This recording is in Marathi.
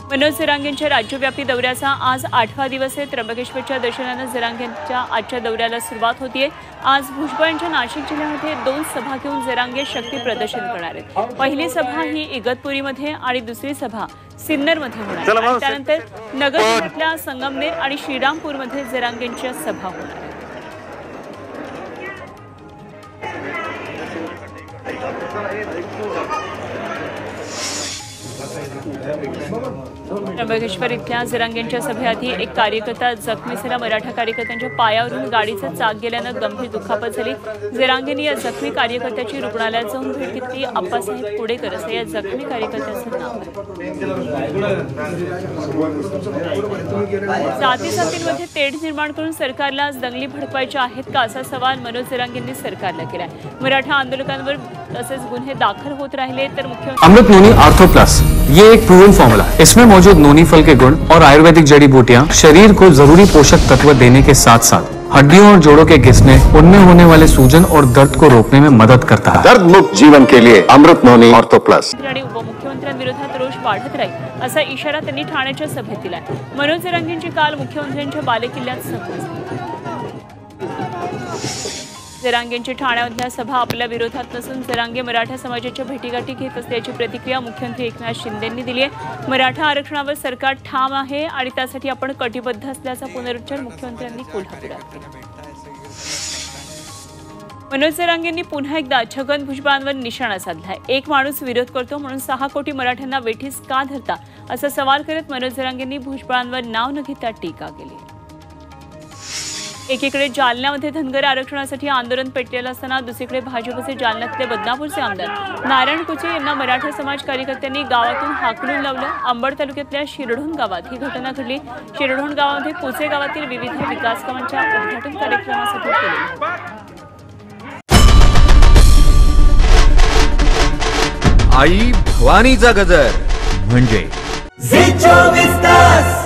मनोज जरांगेंच्या राज्यव्यापी दौऱ्याचा आज 8वा दिवस आहे। त्र्यंबकेश्वरच्या दर्शनानं जरांगेंच्या आजच्या दौऱ्याला सुरुवात होतीये। आज भुजबळांच्या नाशिक जिल्ह्यामध्ये 2 सभा घेऊन जरांगे शक्ती प्रदर्शन करणार आहेत। पहिली सभा ही इगतपुरीमध्ये आणि दुसरी सभा सिन्नरमध्ये होणार आहे। त्यानंतर नगर जिल्ह्यातल्या संगमनेर आणि श्रीरामपूरमध्ये जरांगेंच्या सभा होणार आहेत। त्र्यंबकेश्वर इथल्या जरांगेंच्या सभेआधी एक कार्यकर्ता जखमी झाला। मराठा कार्यकर्त्यांच्या पायावरून गाडीचं चाक गेल्यानं गंभीर दुखापत झाली। जरांगेंनी या जखमी कार्यकर्त्याची रुग्णालयात जाऊन भेट घेतली। अप्पासाहेब पुडेकर असं या जखमी कार्यकर्त्याचं नाव आहे। जातीजातींमध्ये तेढ निर्माण करून सरकारला आज दंगली भडकवायच्या आहेत का असा सवाल मनोज जरांगेंनी सरकारला केलाय। मराठा आंदोलकांवर तसेच गुन्हे दाखल होत राहिले तर मुख्यमंत्री अमृत नोनी आर्थो प्लस ये एक प्रूवन फॉर्मूला है। इसमें मौजूद नोनी फल के गुण और आयुर्वेदिक जड़ी बूटियां शरीर को जरूरी पोषक तत्व देने के साथ साथ हड्डियों और जोड़ों के घिसने, उनमें होने वाले सूजन और दर्द को रोकने में मदद करता है। दर्द मुक्त जीवन के लिए अमृत नोनी आर्थो प्लस। आणि उपमुख्यमंत्र्यांविरोधात रोष वाढत राहील असा इशारा त्यांनी ठाण्याच्या सभेत दिलाय। मनोज जरांगेंची काल मुख्यमंत्र्यांच्या बालेकिल्ल्यात सभा झाली। जरांगेंची ठाण्यामधल्या सभा आपल्या विरोधात नसून जरांगे मराठा समाजाच्या भेटीगाठी घेत असल्याची प्रतिक्रिया मुख्यमंत्री एकनाथ शिंदेंनी दिली आहे। मराठा आरक्षणावर सरकार ठाम आहे आणि त्यासाठी आपण कटिबद्ध असल्याचा पुनरुच्चार मुख्यमंत्र्यांनी कोल्हापुरात केला। मनोज जरांगेंनी पुन्हा एकदा छगन भुजबळांवर निशाणा साधलाय। एक माणूस विरोध करतो म्हणून 6 कोटी मराठ्यांना वेठीस का धरता असा सवाल करत मनोज जरांगेंनी भुजबळांवर नाव न घेता टीका केली। एकीकडे जालन्यामध्ये धनगर आरक्षणासाठी आंदोलन पेटलेलं असताना दुसरीकडे भाजपचे जालन्यातले बदनापूरचे आमदार नारायण कुचे यांना मराठा समाज कार्यकर्त्यांनी गावातून हाकलून लावलं। अंबड तालुक्यातल्या शिरढोण गावात ही घटना घडली। शिरढोण गावामध्ये कुचे गावातील विविध विकास कामांच्या उद्घाटन कार्यक्रमासाठी केले। आई भवानीचा गजर म्हणजे झी 24 तास।